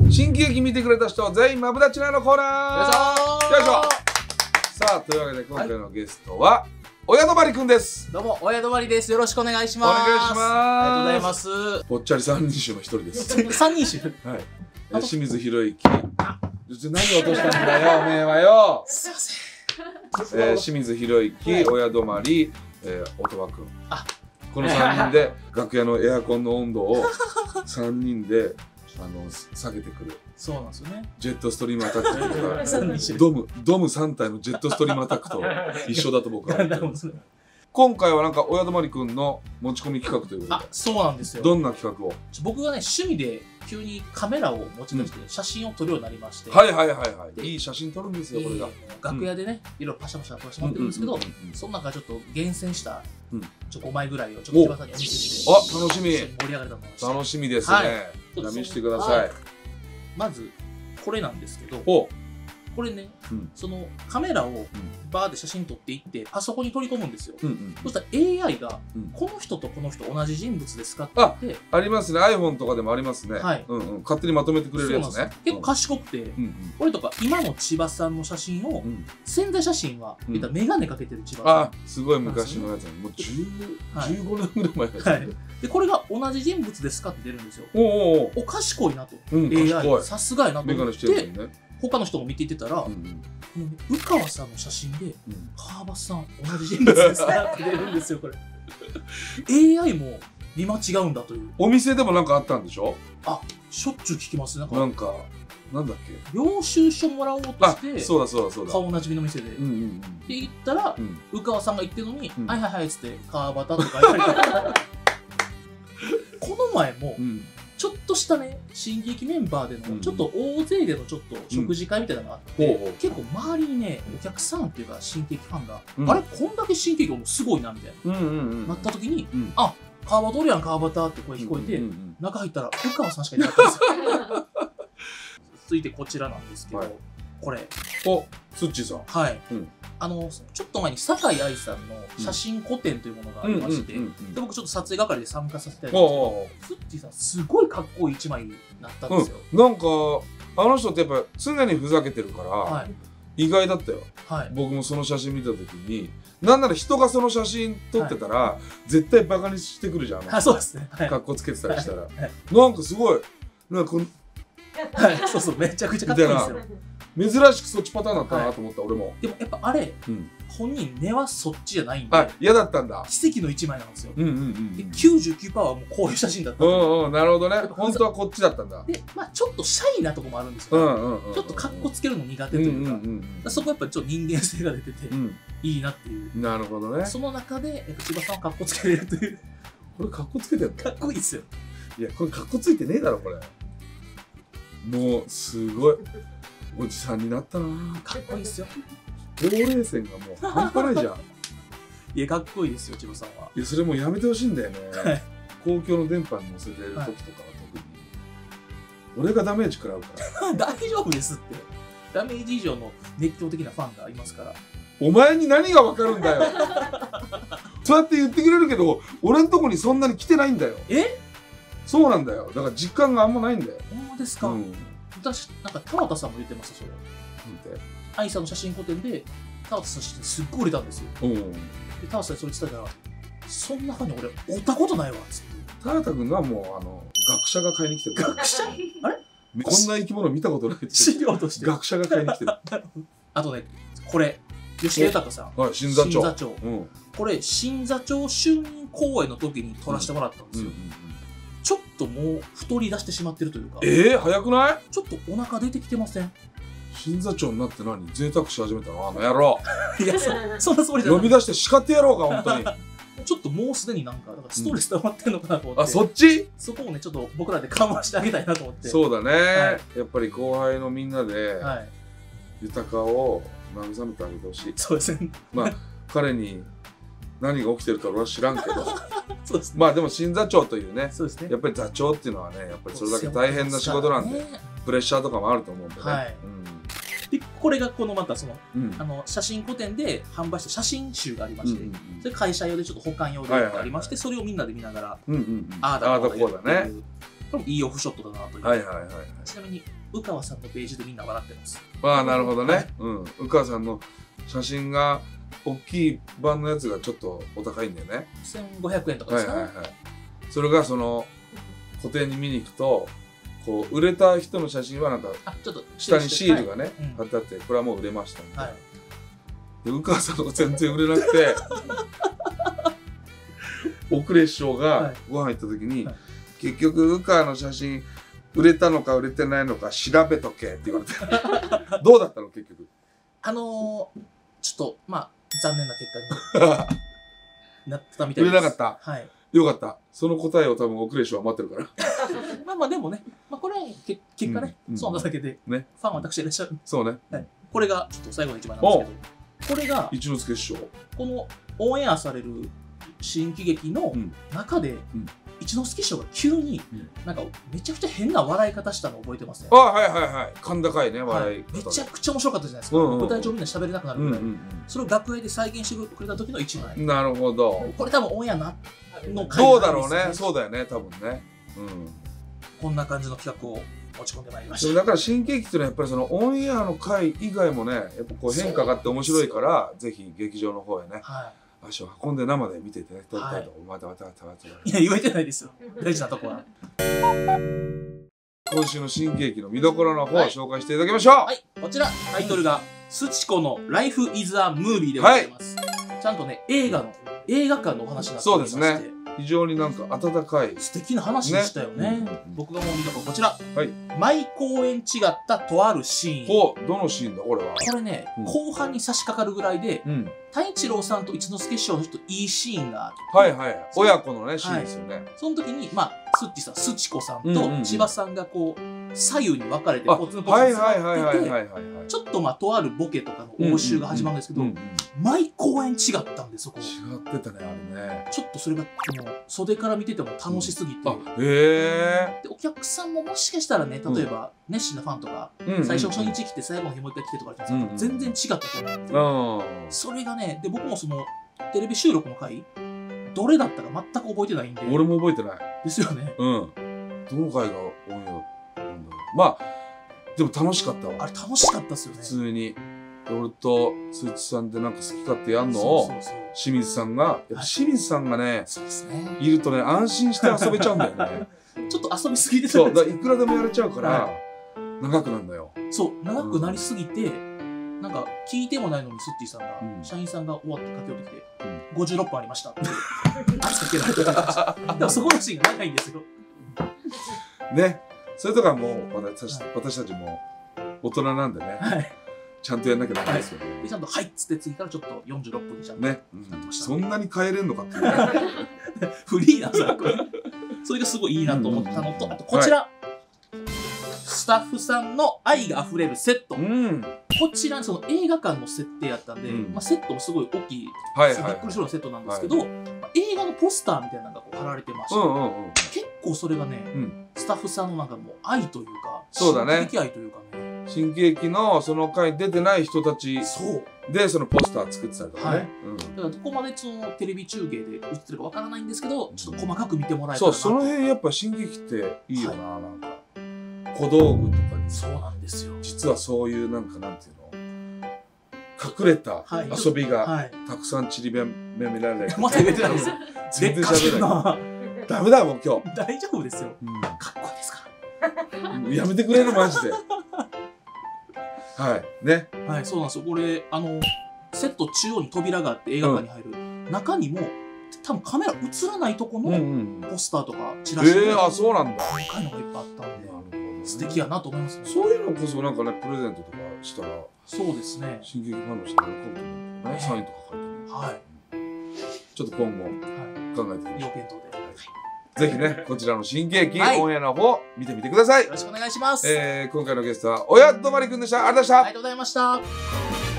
新喜劇見てくれた人全員マブダチナのコーナー。よいしょ。さあというわけで今回のゲストは親泊くんです。 どうも親泊です。よろしくお願いします。 お願いします。 ありがとうございます。 ぽっちゃり三人衆の一人です。 三人衆。 はい。清水宏之。何落としたんだよおめえはよ。 すいません。清水宏之、親泊、音羽くん。この3人で楽屋のエアコンの温度を3人で下げてくる。 そうなんですよね。 ジェットストリームアタックとかドム3体のジェットストリームアタックと一緒だと僕は思ってます。今回はなんか親泊くんの持ち込み企画ということで。 そうなんですよ。 どんな企画を？ 僕がね趣味で急にカメラを持ち出して写真を撮るようになりまして。 はいはいはいはい。いい写真撮るんですよこれが。 楽屋でねいろいろパシャパシャ撮らせてもらってるんですけど、その中ちょっと厳選した5枚ぐらいをちょっと千葉さんにお見せして。 あ、楽しみ。 盛り上がれたと思います。 楽しみですね。じゃあ見せてください。 まずこれなんですけど。これね、そのカメラをバーで写真撮っていってパソコンに取り込むんですよ。そしたら AI がこの人とこの人同じ人物ですかって言って、 ありますね。 iPhone とかでもありますね。勝手にまとめてくれるやつね。 結構賢くて、これとか今の千葉さんの写真を宣材写真は眼鏡かけてる千葉さん。 あ、すごい昔のやつ。もう15年ぐらい前のやつ。 でこれが同じ人物ですかって出るんですよ。お賢いなと。 AI さすがやなと思って。他の人も見ていってたら、宇川さんの写真で「川端さん同じ人物ですか?」って出るんですよこれ。AI も見間違うんだという。 お店でもなんかあったんでしょ？ しょっちゅう聞きます。なんかなんだっけ、 領収書もらおうとして顔なじみの店でって言ったら宇川さんが言ってるのに「はいはいはい」っつって「川端」とか言われてこの前もちょっとしたね新喜劇メンバーでのちょっと大勢でのちょっと食事会みたいなのがあって結構周りにねお客さんっていうか新喜劇ファンがあれこんだけ新喜劇もすごいなみたいななった時に「あ川端おるやん川端」って声聞こえて中入ったら宇川さんしかいなかったんですよ。続いてこちらなんですけどこれスッチーさん。 はい、ちょっと前に酒井愛さんの写真個展というものがありまして、で僕ちょっと撮影係で参加させていただいたんですけど、スッチーさんすごいかっこいい一枚になったんですよ。 なんかあの人ってやっぱ常にふざけてるから意外だったよ。僕もその写真見た時に、なんなら人がその写真撮ってたら絶対バカにしてくるじゃん。 そうですね。 格好つけてたりしたらなんかすごいなんかそうそうめちゃくちゃかっこいいですよ。 珍しくそっちパターンだったなと思った俺も。 でもやっぱあれ本人根はそっちじゃないんで嫌だったんだ。 奇跡の一枚なんですよ。で 99% はもうこういう写真だったんで。 なるほどね。本当はこっちだったんだ。 でちょっとシャイなとこもあるんですよ。ちょっと格好つけるの苦手というかそこやっぱりちょっと人間性が出てていいなっていう。 なるほどね。 その中で千葉さんは格好つけれるという。 これ格好つけてるの？ かっこいいですよ。 いやこれ格好ついてねえだろこれ。もうすごいおじさんになったな。 かっこいいですよ。 ほうれい線がもう半端ないじゃん。 いやかっこいいですよ千葉さんは。 いやそれもうやめてほしいんだよね。公共の電波に乗せてる時とかは特に俺がダメージ食らうから。 大丈夫ですって。ダメージ以上の熱狂的なファンがいますから。 お前に何が分かるんだよ。そうやって言ってくれるけど俺んとこにそんなに来てないんだよ。そうなんだよ。だから実感があんまないんだよ。 ほんまですか？私なんか田畑さんも言ってましたそれ。愛さんの写真個展で田畑さんすっごい売れたんですよ。で田畑さんにそれ伝えたら「そんなふうに俺会ったことないわ」っつって。 田畑君がもう学者が買いに来てる。 学者？あれ？ こんな生き物見たことないって資料として学者が買いに来てる。 あとねこれ吉田豊さん、 新座長。 これ新座長就任公演の時に撮らせてもらったんですよ。ちょっともう太り出してしまってるというか。 早くない？ ちょっとお腹出てきてません？ 新座長になって何贅沢し始めたのあの野郎。 いやそんなつもりじゃない。 呼び出して叱ってやろうか本当に。 ちょっともうすでになんかストレス溜まってるのかなと思って。 そっち？ そこをねちょっと僕らで緩和してあげたいなと思って。 そうだね。やっぱり後輩のみんなで豊を慰めてあげてほしい。 そうですね。 彼に何が起きてるか俺は知らんけどまあでも新座長というねやっぱり座長っていうのはねやっぱりそれだけ大変な仕事なんでプレッシャーとかもあると思うんでね。 でこれがこのまたその写真個展で販売した写真集がありましてそれ会社用でちょっと保管用でありましてそれをみんなで見ながらああだこうだねこれもいいオフショットだなという。ちなみに宇川さんのページでみんな笑ってます。 ああ、なるほどね。うん。宇川さんの写真が大きい版のやつがちょっとお高いんだよね。 1500円とかですかね。 それがその個展に見に行くと、こう売れた人の写真はなんか下にシールがね貼ってあって、これはもう売れましたみたいな。で宇川さんのが全然売れなくて、奥礼師匠がご飯行った時に、結局宇川の写真売れたのか売れてないのか調べとけって言われてどうだったの結局。 ちょっとまあ残念な結果になったみたいです。 売れなかった。 はい。 よかった。その答えを多分奥礼師匠は待ってるから。 まあでもね、まあこれは結果ね、そうなだけで、ファン私いらっしゃる。 そうね。 これがちょっと最後の一番なんですけど、これが一之輔師匠。 このオンエアされる新喜劇の中で、一之輔師匠が急になんかめちゃくちゃ変な笑い方したの覚えてますね。 あ、はいはいはい。甲高いね、笑い方。 めちゃくちゃ面白かったじゃないですか。舞台上みんな喋れなくなるぐらい。それを楽屋で再現してくれた時の一枚。 なるほど。 これ多分オンエアの回どうだろうね。そうだよね、多分ね。 こんな感じの企画を持ち込んでまいりました。 だから新喜劇っていうのはやっぱりそのオンエアの回以外もね、やっぱこう変化があって面白いから、ぜひ劇場の方へね。足を運んで生で見ていただきたいと思います。 いや、言えてないですよ。大事なとこは。 今週の新喜劇の見どころの方を紹介していただきましょう。 はい、こちら、タイトルが、すちこの Life is a Movie でございます。ちゃんとね、映画館のお話になっておりまして。そうですね。非常になんか温かい。 素敵な話でしたよね。僕がもう見たのはこちら。毎公演違ったとあるシーン。 どのシーンだこれは。 これね、後半に差し掛かるぐらいで、太一郎さんと一之輔師匠のちょっといいシーンがあって。 はいはい。親子のね、シーンですよね。 その時に、まあ、すっちさん、すちこさんと千葉さんがこう、左右に分かれて、ポツンポツン座ってて、ちょっとまあ、とあるボケとかの応酬が始まるんですけど、毎公演違ったんです、そこ。 違ってたね、あれね。 ちょっとそれが、袖から見てても楽しすぎて。で、お客さんももしかしたらね、例えば、熱心なファンとか、最初初日来て最後の日もう一回来てとか言ってたんですけど、全然違ったと思う。それがね、で、僕もその、テレビ収録の回、どれだったか全く覚えてないんで。 俺も覚えてない。 ですよね。 どの回がオンエアなんだろう。まあ、でも楽しかったわ。 あれ楽しかったっすよね。 普通に。俺とスーツさんでなんか好き勝手やんのを清水さんが、清水さんがね、いるとね、安心して遊べちゃうんだよね。 ちょっと遊びすぎてそう、だからいくらでもやれちゃうから、長くなるんだよ。 そう、長くなりすぎて、なんか聞いてもないのにスッティさんが、社員さんが終わって駆け寄ってきて、56分ありましたって圧かけられてました。でもそこのシーンが長いんですよ。 ね、それとかもう私たちも大人なんでね。ちゃんとやんなきゃダメですよね。 で、ちゃんと、はいっつって次からちょっと46分にちゃんと。 ね。そんなに変えれんのかっていうね。 フリーなんですよ、これ。それがすごいいいなと思ったのと、あとこちら。スタッフさんの愛が溢れるセット。こちら、その映画館の設定やったんで、まあセットもすごい大きい、びっくりするようなセットなんですけど、映画のポスターみたいなのがこう貼られてまして、結構それがね、スタッフさんのなんかもう愛というか、 そうだね。 新喜劇愛というかね。 新喜劇のその回に出てない人たちでそのポスター作ってたりとかね。 だからどこまでそのテレビ中継で映ってるかわからないんですけど、ちょっと細かく見てもらえたらな。 そう、その辺やっぱ新喜劇っていいよな、なんか。小道具とかに。 そうなんですよ。 実はそういうなんかなんていうの隠れた遊びがたくさん散りばめられる。 まだ言えてないですよ。 全然喋れない。ダメだもん今日。 大丈夫ですよ。かっこいいですから。 やめてくれるマジで。はいね。 はい、そうなんですよ。これセット中央に扉があって映画館に入る中にも多分カメラ映らないとこのポスターとかチラシがあ、そうなんだ。 深いのがいっぱいあったんで素敵やなと思いますね。 そういうのこそなんかねプレゼントとかしたらそうですね。 新喜劇ファンの人が喜ぶと思うんだよね。サインとか書いてね。はい。ちょっと今後考えてみましょう。 要検討で。 ぜひね、こちらの新喜劇オンエアの方見てみてください。 よろしくお願いします。 今回のゲストは親泊くんでした。ありがとうございました。 ありがとうございました。